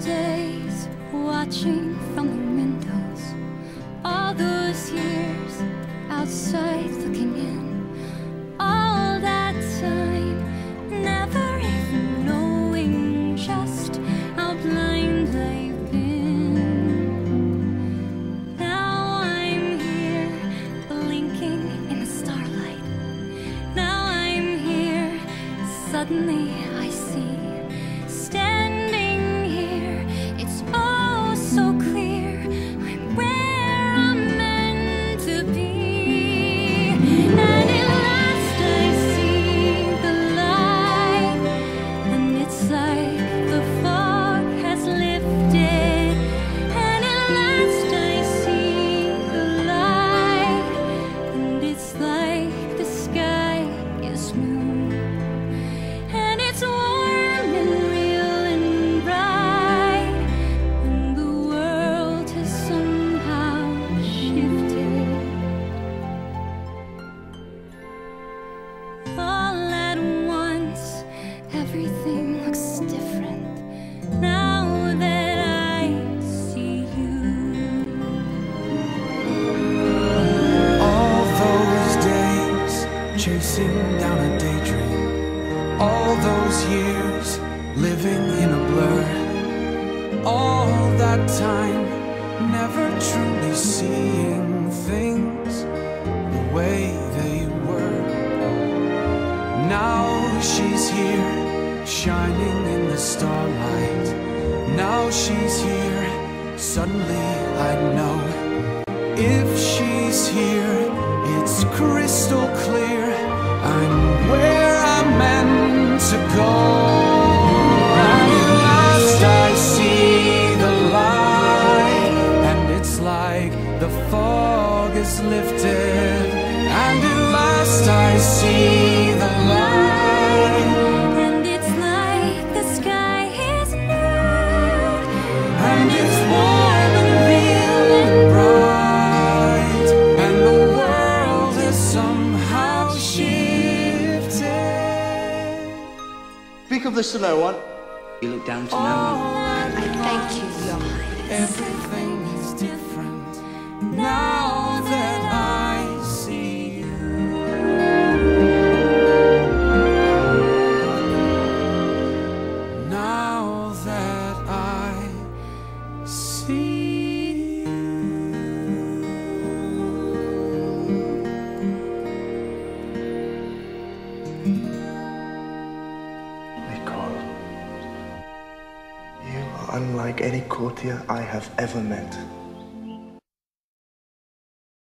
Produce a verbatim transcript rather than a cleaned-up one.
days watching from the windows, all those years outside looking in, all that time never even knowing just how blind I've been. Now I'm here blinking in the starlight. Now I'm here, suddenly I see. Standing here, it's all so clear. I'm where I'm meant to be. And at last I see the light, and it's like the fog has lifted. And at last I see the light, and it's like the sky is blue. And it's warm and real and bright, and the world has somehow shifted. All at once, everything looks different now that I see you. All those days chasing down a daydream, all those years living in a blur, all that time never truly seeing things the way they were. Now she's here, shining in the starlight. Now she's here, suddenly I know. If she's here, it's crystal clear. I'm where I'm meant to go. And at last I see the light, and it's like the fog is lifted. And at last I see the light, And it's like the sky is blue, and it's warm and real and bright, and the world has somehow shifted. Speak of this to no one. You look down to no one. I thank you, Your Highness. Everything is different now that I see you. Now that I see you. Nicole, you are unlike any courtier I have ever met.